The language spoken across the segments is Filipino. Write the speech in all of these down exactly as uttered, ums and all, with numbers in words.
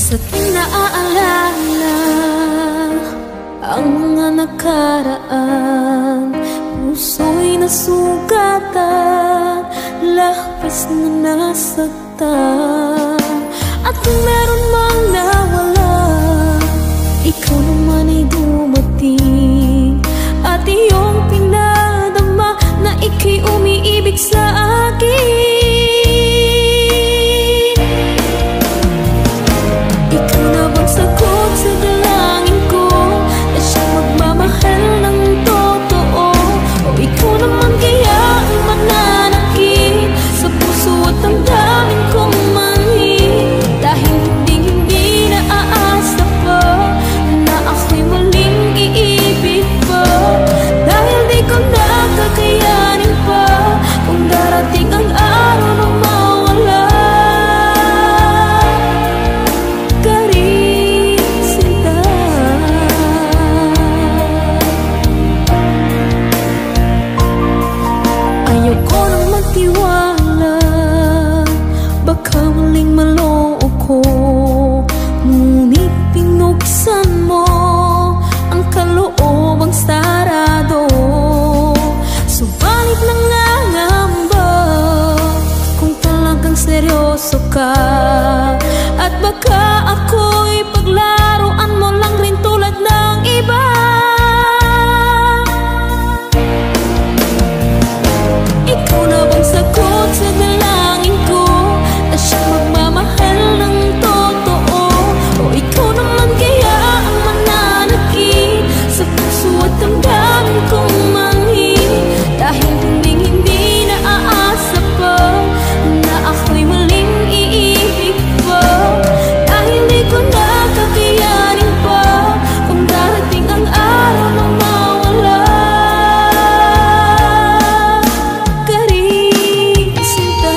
Sa tuwing naaalala ang mga nakaraan, puso'y nasugatan, labis na nasaktan. At kung meron mang nawala, ikaw naman ay dumating, at iyong pinadama na ika'y umiibig sa akin. Ikaw na bang sagot sa dalangin ko, na siyang magmamahal ng totoo? O ikaw naman kaya ang mananakit sa puso at damdamin kong manhid? Dahil hindi hindi na aasa pa na ako'y muling iibig pa. Dahil di ko nakakayanin pa kung darating ang araw na mawala ka rin, sinta. Ayoko nang magtiwala, baka muling maloo ko. Ngunit pinuksan mo ang kaloobang sarado. Subalit nangangamba kung talagang seryoso ka, at baka ako'y paglaruan mo lang rin tulad ng iba. Ikaw na bang sagot sa dalangin ko, na siyang magmamahal ng totoo? O ikaw naman kaya ang mananakit sa puso at damdamin kong manhid? Dahil hindi hindi na aasa pa na ako'y muling iibig pa. Dahil di ko nakakayanin pa kung darating ang araw na mawala ka rin, sinta.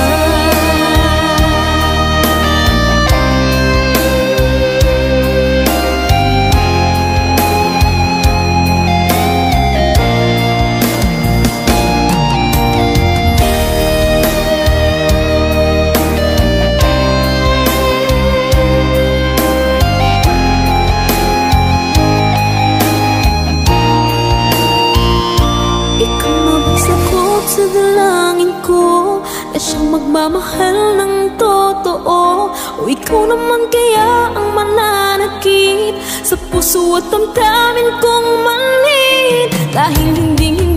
Ikaw na bang sagot sa dalangin ko, na siyang magmamahal ng totoo? O ikaw naman kaya ang mananakit sa puso at damdamin kong manhid? Dahil hindi hindi